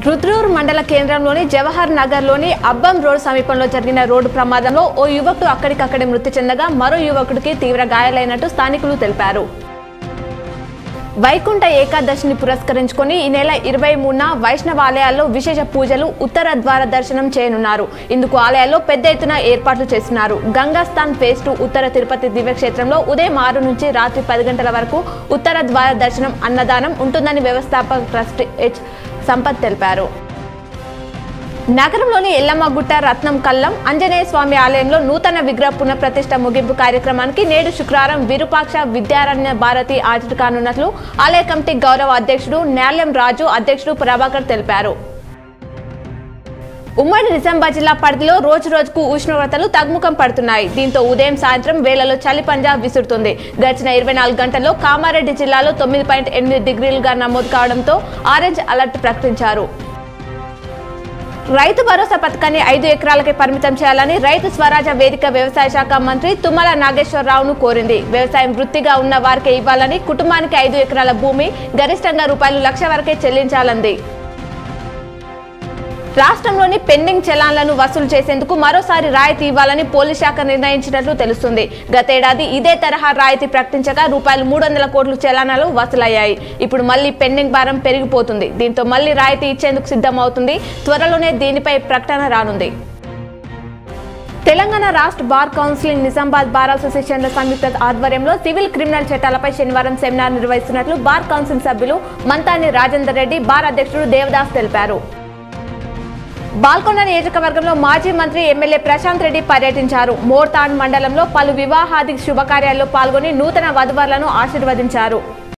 రుద్రూర్ మండల కేంద్రంలోని జవహర్ నగర్లోని అబ్బం రోడ్ సమీపంలో జరిగిన రోడ్డు ప్రమాదంలో ఓ యువకుడు అక్కడికక్కడే మృతి చెందగా మరో యువకుడికి తీవ్ర గాయాలైనట్టు స్థానికులు తెలిపారు. వైకుంఠ ఏకాదశిని పురస్కరించుకొని ఈ నెల 23న వైష్ణవ ఆలయాల్లో విశేష పూజలు ఉత్తర ద్వార దర్శనం చేయనున్నారు. ఇందుకు ఆలయాల్లో పెద్ద ఎత్తున ఏర్పాట్లు చేస్తున్నారు. గంగాస్థాన్ ఫేజ్ 2 ఉత్తర తిరుపతి దివ్యక్షేత్రంలో ఉదయం 6 నుంచి రాత్రి 10 గంటల వరకు ఉత్తర ద్వార దర్శనం అన్నదానం ఉంటుందని వ్యవస్థాపక ట్రస్టీ హెచ్ సంపత్ తెలిపారు. నగరంలోని ఎల్లమ్మగుట్ట రత్నం కల్లం ఆంజనేయ స్వామి ఆలయంలో నూతన విగ్రహ పునఃప్రతిష్ఠ ముగింపు కార్యక్రమానికి నేడు శుక్రవారం విరూపాక్ష విద్యారణ్య భారతి హాజరు కానున్నట్లు ఆలయ కమిటీ గౌరవ అధ్యక్షుడు న్యాల్యం రాజు, అధ్యక్షుడు ప్రభాకర్ తెలిపారు. ఉమ్మడి నిజామాబాద్ జిల్లా పరిధిలో రోజు రోజుకు ఉష్ణోగ్రతలు తగ్గుముఖం పడుతున్నాయి. దీంతో ఉదయం సాయంత్రం వేళలో చలి పంజా విసురుతుంది. గడిచిన 24 గంటల్లో కామారెడ్డి జిల్లాలో 9.8 డిగ్రీలుగా నమోదు కావడంతో ఆరెంజ్ అలర్ట్ ప్రకటించారు. రైతు భరోసా పథకాన్ని 5 ఎకరాలకే పరిమితం చేయాలని రైతు స్వరాజ్య వేదిక వ్యవసాయ శాఖ మంత్రి తుమ్మల నాగేశ్వరరావును కోరింది. వ్యవసాయం వృత్తిగా ఉన్న వారికే ఇవ్వాలని, కుటుంబానికి 5 ఎకరాల భూమి గరిష్టంగా ₹1,00,000 వరకే చెల్లించాలంది. రాష్ట్రంలోని పెండింగ్ చలాన్లను వసూలు చేసేందుకు మరోసారి రాయితీ ఇవ్వాలని పోలీస్ శాఖ నిర్ణయించినట్లు తెలుస్తుంది. గతేడాది ఇదే తరహా రాయితీ ప్రకటించగా ₹300 కోట్ల చలానాలు వసూలయ్యాయి. ఇప్పుడు మళ్లీ పెండింగ్ భారం పెరిగిపోతుంది. దీంతో మళ్లీ రాయితీ ఇచ్చేందుకు సిద్ధమవుతుంది. త్వరలోనే దీనిపై ప్రకటన రానుంది. తెలంగాణ రాష్ట్ర బార్ కౌన్సిల్ నిజామాబాద్ బార్ అసోసియేషన్ల సంయుక్త ఆధ్వర్యంలో సివిల్ క్రిమినల్ చట్టాలపై శనివారం సెమినార్ నిర్వహిస్తున్నట్లు బార్ కౌన్సిల్ సభ్యులు మంతాని రాజేందర్ రెడ్డి, బార్ అధ్యక్షుడు దేవదాస్ తెలిపారు. బాల్కొండ నియోజకవర్గంలో మాజీ మంత్రి ఎమ్మెల్యే ప్రశాంత్ రెడ్డి పర్యటించారు. మోర్తాండ్ మండలంలో పలు వివాహాది శుభకార్యాల్లో పాల్గొని నూతన వధువరులను ఆశీర్వదించారు.